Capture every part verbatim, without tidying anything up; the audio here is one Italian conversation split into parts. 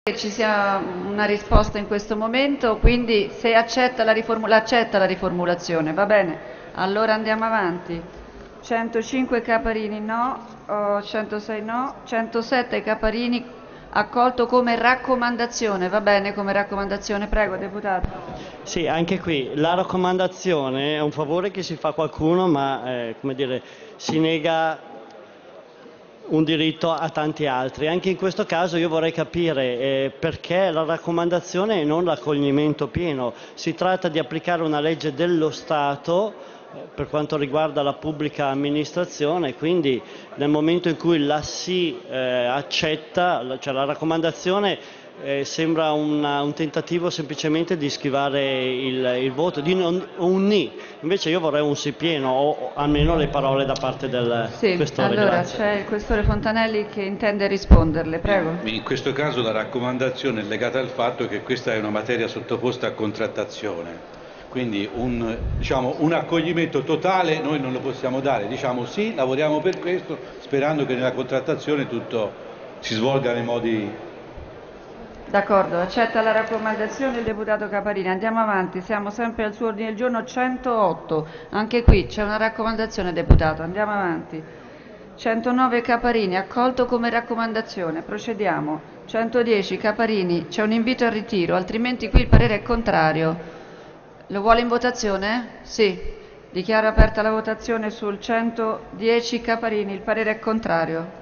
Che ci sia una risposta in questo momento, quindi se accetta la, riformula- accetta la riformulazione, va bene, allora andiamo avanti. centocinque Caparini no, oh, centosei no, centosette Caparini accolto come raccomandazione, va bene come raccomandazione, prego deputato. Sì, anche qui la raccomandazione è un favore che si fa a qualcuno, ma eh, come dire, si nega un diritto a tanti altri. Anche in questo caso io vorrei capire eh, perché la raccomandazione e non l'accoglimento pieno. Si tratta di applicare una legge dello Stato eh, per quanto riguarda la pubblica amministrazione, quindi nel momento in cui la si eh, accetta, cioè la raccomandazione eh, sembra una, un tentativo semplicemente di schivare il, il voto, di non, un ni. Invece io vorrei un sì pieno o, o almeno le parole da parte del Sì, questore. allora Grazie. c'è il questore Fontanelli che intende risponderle, prego. In questo caso la raccomandazione è legata al fatto che questa è una materia sottoposta a contrattazione, quindi un, diciamo, un accoglimento totale noi non lo possiamo dare, diciamo sì, lavoriamo per questo, sperando che nella contrattazione tutto si svolga nei modi. D'accordo, accetta la raccomandazione del deputato Caparini. Andiamo avanti, siamo sempre al suo ordine del giorno centootto. Anche qui c'è una raccomandazione, deputato. Andiamo avanti. centonove Caparini, accolto come raccomandazione. Procediamo. centodieci Caparini, c'è un invito al ritiro, altrimenti qui il parere è contrario. Lo vuole in votazione? Sì. Dichiaro aperta la votazione sul centodieci Caparini, il parere è contrario.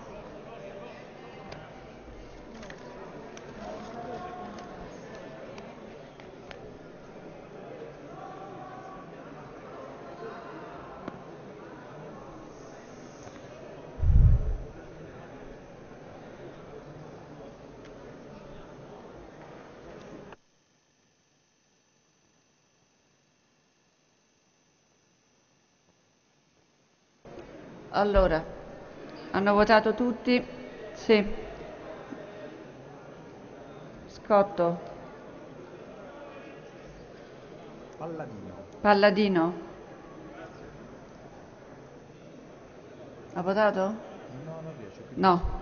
Allora, hanno votato tutti? Sì. Scotto. Palladino. Palladino. Ha votato? No, non riesce più. No.